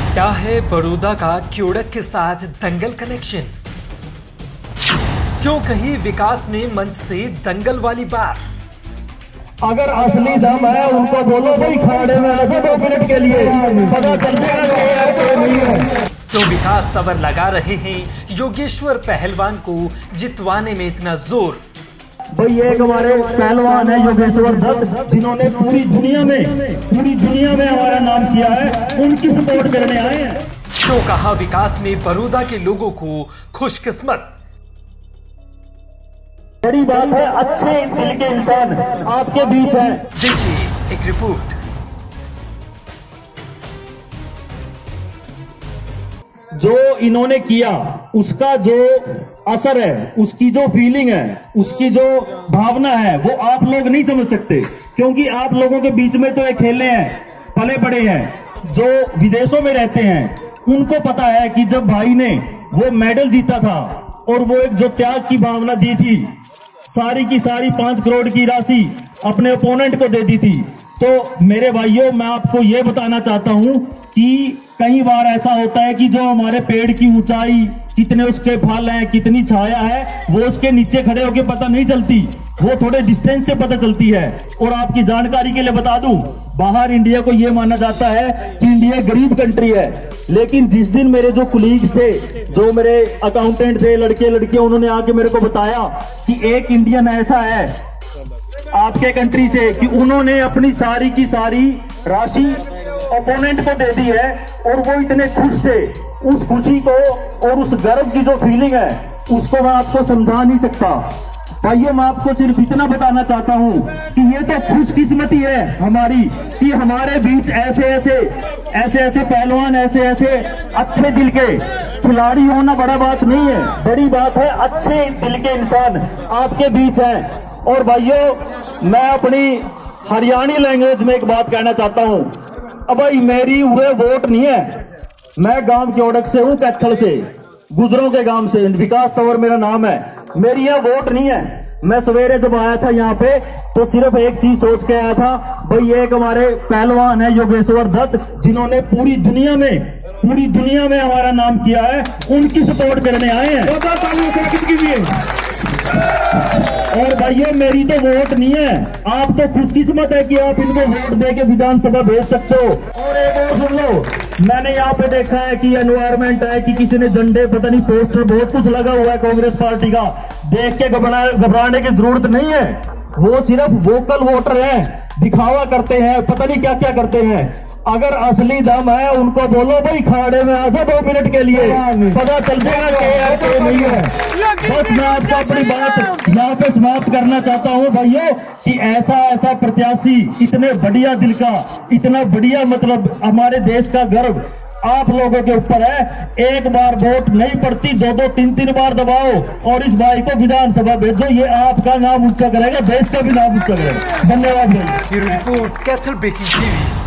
क्या है बड़ौदा का क्योड़क के साथ दंगल कनेक्शन? क्यों कही विकास ने मंच से दंगल वाली बात? अगर असली दम है उनको बोलो भाई खाड़े में आ जाओ 2 मिनट के लिए, पता चल जाएगा कि नहीं है। तो विकास तबर लगा रहे हैं योगेश्वर पहलवान को जितवाने में इतना जोर। भाई एक हमारे पहलवान है योगेश्वर दत्त, जिन्होंने पूरी दुनिया में हमारा नाम किया है, उनकी सपोर्ट करने आए हैं। तो कहा विकास ने बड़ौदा के लोगों को खुशकिस्मत। बड़ी बात है, अच्छे दिल के इंसान आपके बीच है। देखिए एक रिपोर्ट। जो इन्होंने किया उसका जो असर है, उसकी जो फीलिंग है, उसकी जो भावना है, वो आप लोग नहीं समझ सकते, क्योंकि आप लोगों के बीच में तो ये खेले हैं, पले बड़े हैं। जो विदेशों में रहते हैं उनको पता है कि जब भाई ने वो मेडल जीता था और वो एक जो त्याग की भावना दी थी, सारी की सारी 5 करोड़ की राशि अपने ओपोनेंट को दे दी थी। तो मेरे भाइयों, मैं आपको ये बताना चाहता हूं कि कई बार ऐसा होता है कि जो हमारे पेड़ की ऊंचाई, कितने उसके फल हैं, कितनी छाया है, वो उसके नीचे खड़े होकर पता नहीं चलती, वो थोड़े डिस्टेंस से पता चलती है। और आपकी जानकारी के लिए बता दूं, बाहर इंडिया को ये माना जाता है कि इंडिया गरीब कंट्री है, लेकिन जिस दिन मेरे जो कुलीग थे, जो मेरे अकाउंटेंट थे, लड़के लड़कियां, उन्होंने आके मेरे को बताया कि एक इंडियन ऐसा है आपके कंट्री से कि उन्होंने अपनी सारी की सारी राशि ओपोनेंट को दे दी है, और वो इतने खुश थे। उस खुशी को और उस गर्व की जो फीलिंग है, उसको मैं आपको समझा नहीं सकता। भाइयों, मैं आपको सिर्फ इतना बताना चाहता हूं कि ये तो खुशकिस्मती है हमारी कि हमारे बीच ऐसे पहलवान, ऐसे अच्छे दिल के खिलाड़ी होना बड़ा बात नहीं है, बड़ी बात है अच्छे दिल के इंसान आपके बीच है। और भाइयों, मैं अपनी हरियाणी लैंग्वेज में एक बात कहना चाहता हूं। अब भाई, मेरी उरे वोट नहीं है, मैं गांव क्योड़क से हूं, कैथल से, गुजरों के गांव से, विकास तंवर मेरा नाम है। मेरी यह वोट नहीं है। मैं सवेरे जब आया था यहाँ पे तो सिर्फ एक चीज सोच के आया था, भाई एक हमारे पहलवान है योगेश्वर दत्त, जिन्होंने पूरी दुनिया में हमारा नाम किया है, उनकी सपोर्ट करने आए हैं। और भाइयों, मेरी तो वोट नहीं है, आप तो खुशकिस्मत है कि आप इनको वोट देके विधानसभा भेज सकते हो। और एक और सुन लो, मैंने यहाँ पे देखा है कि एनवायरमेंट है कि किसी ने झंडे, पता नहीं पोस्टर, बहुत कुछ लगा हुआ है कांग्रेस पार्टी का। देख के घबराने की जरूरत नहीं है, वो सिर्फ वोकल वोटर है, दिखावा करते हैं, पता नहीं क्या क्या करते हैं। अगर असली दम है उनको बोलो भाई खाड़े में आ जाओ 2 मिनट के लिए, पता चल जाएगा कि नहीं है। बस मैं आपको अपनी बात यहाँ पे समाप्त करना चाहता हूँ भाइयों कि ऐसा प्रत्याशी, इतने बढ़िया दिल का, इतना बढ़िया, मतलब हमारे देश का गर्व आप लोगों के ऊपर है। एक बार वोट नहीं पड़ती, 2-2, 3-3 बार दबाओ और इस भाई को विधानसभा भेजो, ये आपका नाम ऊंचा करेगा, देश का भी नाम ऊंचा करेगा। धन्यवाद भाई। Report Kaithal breaking TV.